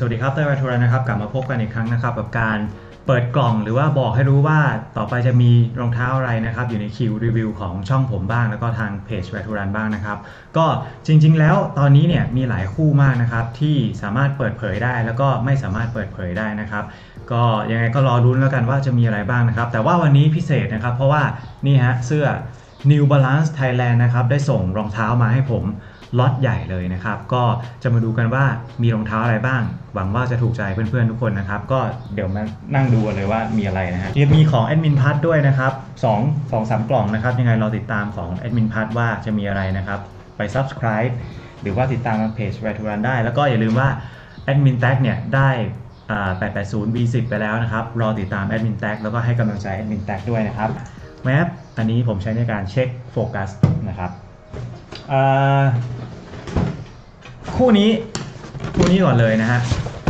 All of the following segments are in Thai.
สวัสดีครับเต้ยวัทุรนะครับกลับมาพบกันอีกครั้งนะครับกับการเปิดกล่องหรือว่าบอกให้รู้ว่าต่อไปจะมีรองเท้าอะไรนะครับอยู่ในคิวรีวิวของช่องผมบ้างแล้วก็ทางเพจวัทุรันบ้างนะครับก็จริงๆแล้วตอนนี้เนี่ยมีหลายคู่มากนะครับที่สามารถเปิดเผยได้แล้วก็ไม่สามารถเปิดเผยได้นะครับก็ยังไงก็รอรุ้นแล้วกันว่าจะมีอะไรบ้างนะครับแต่ว่าวันนี้พิเศษนะครับเพราะว่านี่ฮะเสื้อ New Balance Thailand นะครับได้ส่งรองเท้ามาให้ผมล็อตใหญ่เลยนะครับก็จะมาดูกันว่ามีรองเท้าอะไรบ้างหวังว่าจะถูกใจเพื่อนๆทุกคนนะครับก็เดี๋ยวมานั่งดูกันเลยว่ามีอะไรนะฮะมีของแอดมินพัทด้วยนะครับ2-3 กล่องนะครับยังไงรอติดตามของแอดมินพัทว่าจะมีอะไรนะครับไป subscribe หรือว่าติดตามทางเพจ Right to Run ได้แล้วก็อย่าลืมว่าแอดมินแท็กเนี่ยได้880 V10 ไปแล้วนะครับรอติดตามแอดมินแท็กแล้วก็ให้กำลังใจแอดมินแท็กด้วยนะครับแมปอันนี้ผมใช้ในการเช็คโฟกัสนะครับคู่นี้ก่อนเลยนะฮะ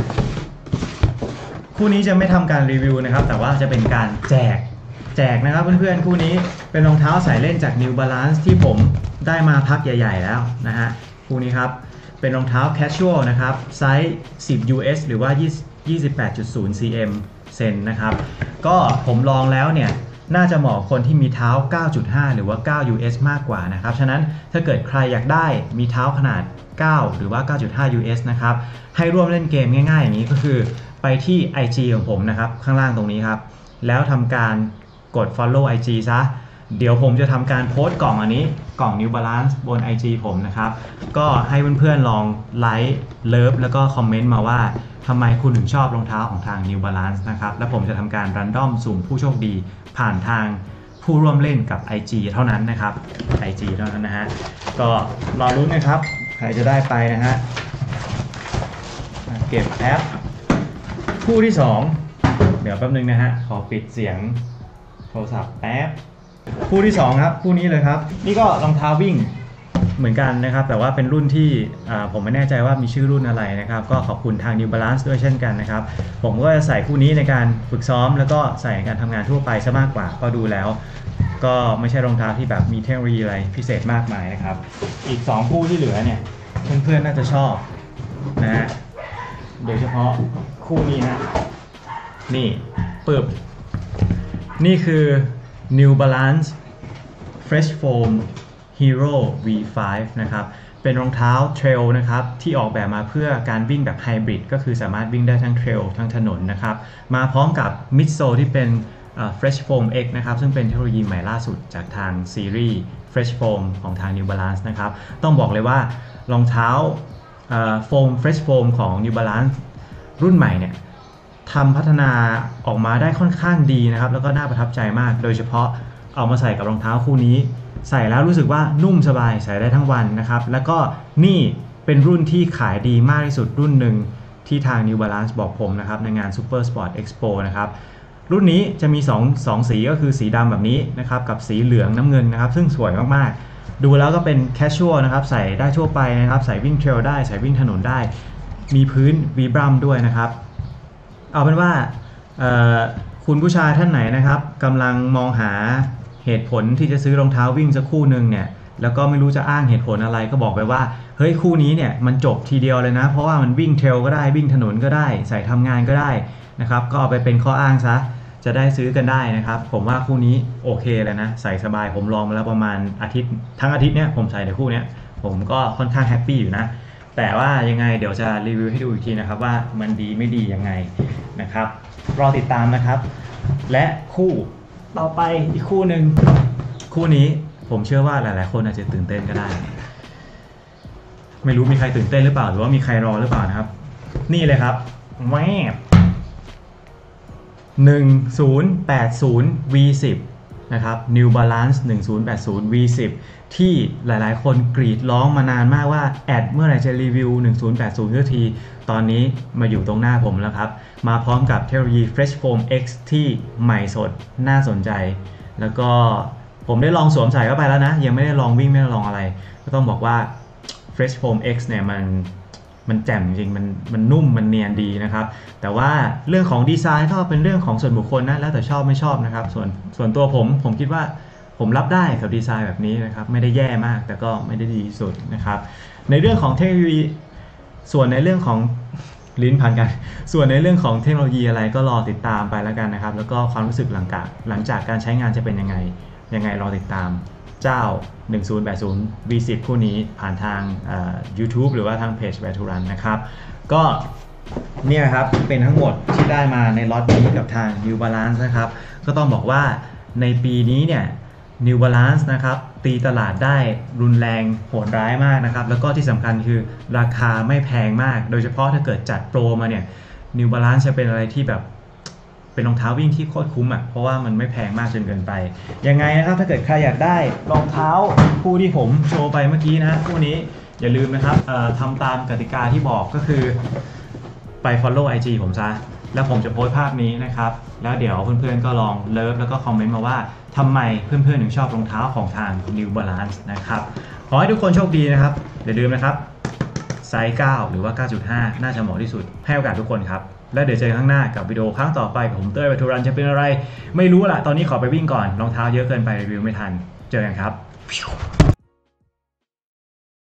คู่นี้จะไม่ทำการรีวิวนะครับแต่ว่าจะเป็นการแจกนะครับเพื่อนๆคู่นี้เป็นรองเท้าใส่เล่นจาก New Balance ที่ผมได้มาพักใหญ่ๆแล้วนะฮะคู่นี้ครับเป็นรองเท้า casual นะครับไซส์10 US หรือว่า 28.0 cm เซนนะครับก็ผมลองแล้วเนี่ยน่าจะเหมาะคนที่มีเท้า 9.5 หรือว่า 9 US มากกว่านะครับฉะนั้นถ้าเกิดใครอยากได้มีเท้าขนาด 9 หรือว่า 9.5 US นะครับให้ร่วมเล่นเกมง่ายๆอย่างนี้ก็คือไปที่ IG ของผมนะครับข้างล่างตรงนี้ครับแล้วทำการกด follow IG ซะเดี๋ยวผมจะทำการโพสต์กล่องอันนี้กล่อง New Balance บน IG ผมนะครับก็ให้เพื่อนๆลองไลค์เลิฟแล้วก็คอมเมนต์มาว่าทำไมคุณถึงชอบรองเท้าของทาง New Balance นะครับแล้วผมจะทำการรันดอมสุ่มผู้โชคดีผ่านทางผู้ร่วมเล่นกับ IG เท่านั้นนะครับ IG เท่านั้นนะฮะก็รอรุ้นนะครับใครจะได้ไปนะฮะเก็บแอปคู่ที่2เดี๋ยวแป๊บนึงนะฮะขอปิดเสียงโทรศัพท์แป๊บคู่ที่2ครับคู่นี้เลยครับนี่ก็รองเท้าวิ่งเหมือนกันนะครับแต่ว่าเป็นรุ่นที่ผมไม่แน่ใจว่ามีชื่อรุ่นอะไรนะครับก็ขอบคุณทาง New Balance ด้วยเช่นกันนะครับผมก็จะใส่คู่นี้ในการฝึกซ้อมแล้วก็ใส่ในการทำงานทั่วไปซะมากกว่าก็ดูแล้วก็ไม่ใช่รองเท้าที่แบบมีเทคโนโลยีอะไรพิเศษมากมายนะครับอีก2คู่ที่เหลือเนี่ยเพื่อนๆน่าจะชอบนะฮะโดยเฉพาะคู่นี้นะนี่ปึ๊บนี่คือ New Balance Fresh Foam Hero V5 นะครับเป็นรองเท้าเทรลนะครับที่ออกแบบมาเพื่อการวิ่งแบบไฮบริดก็คือสามารถวิ่งได้ทั้งเทรลทั้งถนนนะครับมาพร้อมกับมิดโซลที่เป็นFresh Foam X นะครับซึ่งเป็นเทคโนโลยีใหม่ล่าสุดจากทางซีรีส์ Fresh Foam ของทาง New Balance นะครับต้องบอกเลยว่ารองเท้าโฟม Fresh Foam ของ New Balance รุ่นใหม่เนี่ยทำพัฒนาออกมาได้ค่อนข้างดีนะครับแล้วก็น่าประทับใจมากโดยเฉพาะเอามาใส่กับรองเท้าคู่นี้ใส่แล้วรู้สึกว่านุ่มสบายใส่ได้ทั้งวันนะครับแล้วก็นี่เป็นรุ่นที่ขายดีมากที่สุดรุ่นหนึ่งที่ทาง New Balance บอกผมนะครับในงาน Super Sport Expo นะครับรุ่นนี้จะมี2สีก็คือสีดำแบบนี้นะครับกับสีเหลืองน้ำเงินนะครับซึ่งสวยมากๆดูแล้วก็เป็น casual นะครับใส่ได้ทั่วไปนะครับใส่วิ่งเทรลได้ใส่วิ่งถนนได้มีพื้น V-Brum ด้วยนะครับเอาเป็นว่าคุณผู้ชายท่านไหนนะครับกำลังมองหาเหตุผลที่จะซื้อรองเท้าวิ่งสักคู่หนึ่งเนี่ยแล้วก็ไม่รู้จะอ้างเหตุผลอะไรก็บอกไปว่าเฮ้ยคู่นี้เนี่ยมันจบทีเดียวเลยนะเพราะว่ามันวิ่งเทรลก็ได้วิ่งถนนก็ได้ใส่ทำงานก็ได้นะครับก็เอาไปเป็นข้ออ้างซะจะได้ซื้อกันได้นะครับผมว่าคู่นี้โอเคเลยนะใส่สบายผมลองมาแล้วประมาณอาทิตย์ทั้งอาทิตย์เนี่ยผมใส่แต่คู่นี้ผมก็ค่อนข้างแฮปปี้อยู่นะแต่ว่ายังไงเดี๋ยวจะรีวิวให้ดูอีกทีนะครับว่ามันดีไม่ดียังไงนะครับรอติดตามนะครับและคู่ต่อไปอีกคู่หนึ่งคู่นี้ผมเชื่อว่าหลายๆคนอาจจะตื่นเต้นก็ได้ไม่รู้มีใครตื่นเต้นหรือเปล่าหรือว่ามีใครรอหรือเปล่านะครับนี่เลยครับแวบ1080 V10 นะครับ New Balance 1080 V10 ที่หลายๆคนกรีดร้องมานานมากว่าแอดเมื่อไหร่จะรีวิว1080สักทีตอนนี้มาอยู่ตรงหน้าผมแล้วครับมาพร้อมกับเทคโนโลยี Fresh Foam X ที่ใหม่สดน่าสนใจแล้วก็ผมได้ลองสวมใส่เข้าไปแล้วนะยังไม่ได้ลองวิ่งไม่ได้ลองอะไรก็ต้องบอกว่า Fresh Foam X เนี่ยมันแจ่มจริงมันนุ่มมันเนียนดีนะครับแต่ว่าเรื่องของดีไซน์ก็เป็นเรื่องของส่วนบุคคลนะแล้วแต่ชอบไม่ชอบนะครับส่วนตัวผมคิดว่าผมรับได้กับดีไซน์แบบนี้นะครับไม่ได้แย่มากแต่ก็ไม่ได้ดีสุดนะครับในเรื่องของเทคโนโลยีส่วนในเรื่องของลิ้นพันกันส่วนในเรื่องของเทคโนโลยีอะไรก็รอติดตามไปแล้วกันนะครับแล้วก็ความรู้สึกหลังจากการใช้งานจะเป็นยังไงรอติดตามเจ้า 1080 V10 คู่นี้ผ่านทางYouTube หรือว่าทางเพจ Where to Run นะครับก็เนี่ยครับเป็นทั้งหมดที่ได้มาในล็อตนี้กับทาง New Balance นะครับก็ต้องบอกว่าในปีนี้เนี่ย New Balance นะครับตีตลาดได้รุนแรงโหดร้ายมากนะครับแล้วก็ที่สำคัญคือราคาไม่แพงมากโดยเฉพาะถ้าเกิดจัดโปรมาเนี่ย New Balance จะเป็นอะไรที่แบบเป็นรองเท้าวิ่งที่โคตรคุ้มอ่ะเพราะว่ามันไม่แพงมากจนเกินไปยังไงนะครับถ้าเกิดใครอยากได้รองเท้าคู่ที่ผมโชว์ไปเมื่อกี้นะคู่นี้อย่าลืมนะครับทำตามกติกาที่บอกก็คือไป follow IG ผมซะแล้วผมจะโพสต์ภาพนี้นะครับแล้วเดี๋ยวเพื่อนๆก็ลองเลิฟแล้วก็คอมเมนต์มาว่าทำไมเพื่อนๆถึงชอบรองเท้าของทาง New Balance นะครับขอให้ทุกคนโชคดีนะครับอย่าลืมนะครับไซส์ 9 หรือว่า 9.5 น่าจะเหมาะที่สุดให้โอกาสทุกคนครับแล้วเดี๋ยวเจอกันข้างหน้ากับวิดีโอครั้งต่อไปผมเต้ยWhere to Runจะเป็นอะไรไม่รู้ล่ะตอนนี้ขอไปวิ่งก่อนรองเท้าเยอะเกินไปรีวิวไม่ทันเจอกันครับ